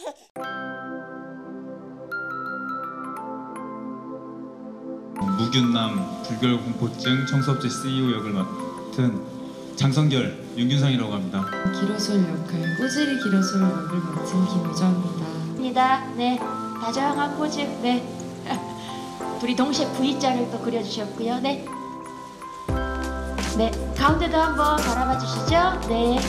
무균남 불결공포증 청소업체 CEO 역을 맡은 장성결, 윤균상이라고 합니다. 기로솔 역할 꼬지리 기로솔 역을 맡은 김유정입니다. 네, 다정한 포즈. 네, 둘이 동시에 V자를 또 그려주셨고요. 네, 가운데도 한번 바라봐 주시죠. 네,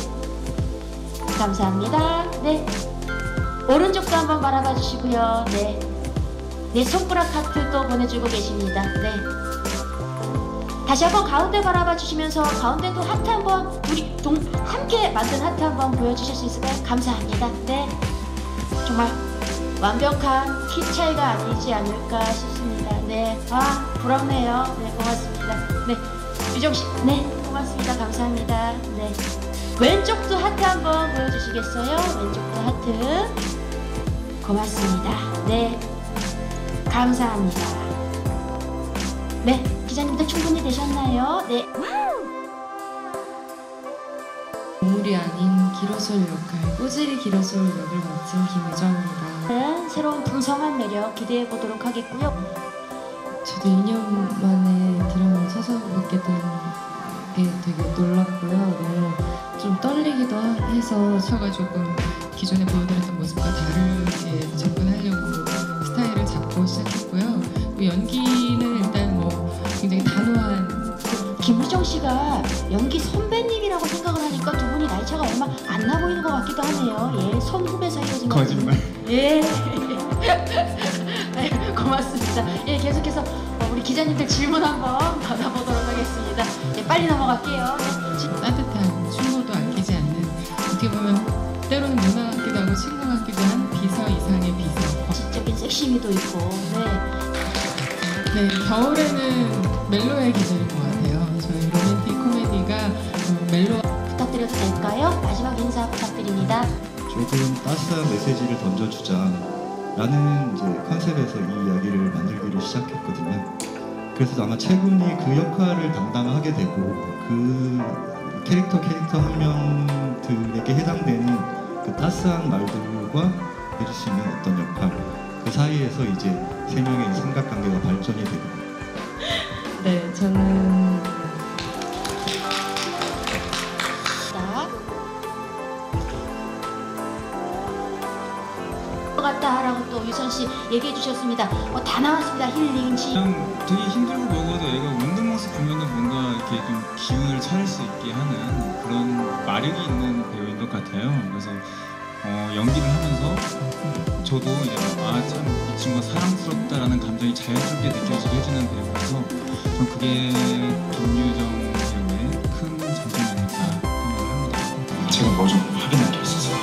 감사합니다. 네, 오른쪽도 한번 바라봐 주시고요. 네, 손가락 하트 또 보내주고 계십니다. 네, 다시 한번 가운데 바라봐 주시면서 가운데도 하트 한번 우리 함께 만든 하트 한번 보여주실 수 있을까요? 감사합니다. 네, 정말 완벽한 키 차이가 아니지 않을까 싶습니다. 네, 부럽네요. 네, 고맙습니다. 네, 유정씨, 네, 고맙습니다. 감사합니다. 네, 왼쪽도 하트 한번 보여주시겠어요? 왼쪽도 하트. 고맙습니다. 네, 감사합니다. 네, 기자님도 충분히 되셨나요? 네. 동물이 아닌 기로솔 역할 꼬지리 기로솔 역을 맡은 김유정입니다. 새로운 풍성한 매력 기대해 보도록 하겠고요. 저도 2년 만에 드라마를 찾아뵙게 된 게 되게 놀랐고요. 너무 좀 떨리기도 해서 제가 조금 기존에 보여드렸던 모습과 다르게 접근하려고 스타일을 잡고 시작했고요. 연기는 일단 뭐 굉장히 단호한 김유정 씨가 연기 선배님이라고 생각을 하니까 두 분이 나이 차가 얼마 안 나 보이는 것 같기도 하네요. 예, 선후배 사이로 생각. 거짓말. 예. 네, 고맙습니다. 예, 계속해서 우리 기자님들 질문 한번 받아보도록 하겠습니다. 예, 빨리 넘어갈게요. 따뜻한 충고도 아끼지 않는 어떻게 보면 때로는 누나 같기도 하고 친구 같기도 한 비서 이상의 비서. 지적인 섹시미도 있고. 네, 겨울에는 멜로의 계절인 것 같아요. 저희 로맨틱 코미디가 멜로. 부탁드려도 될까요? 마지막 인사 부탁드립니다. 조금 따스한 메시지를 던져주자 라는 이제 컨셉에서 이 이야기를 만들기를 시작했거든요. 그래서 아마 채군이 그 역할을 담당하게 되고 그 캐릭터 한 명들에게 해당되는 그 따스한 말들과 해줄 수 있는 어떤 역할, 그 사이에서 이제 세 명의 삼각관계가 발전이 되고. 네, 저는 같다라고 또 유선 씨 얘기해 주셨습니다. 다 나왔습니다. 힐링, 그냥 되게 힘들고 먹어도 애가 웃는 모습 보면은 뭔가 이렇게 좀 기운을 차릴 수 있게 하는 그런 마력이 있는 배우인 것 같아요. 그래서 연기를 하면서 저도 이제 참 이 친구가 사랑스럽다라는 감정이 자연스럽게 느껴지게 해주는 배우라서 전 그게 김유정 배우의 큰 장점이 아닐까 생각을 합니다. 제가 뭐 좀 확인할 게 있어서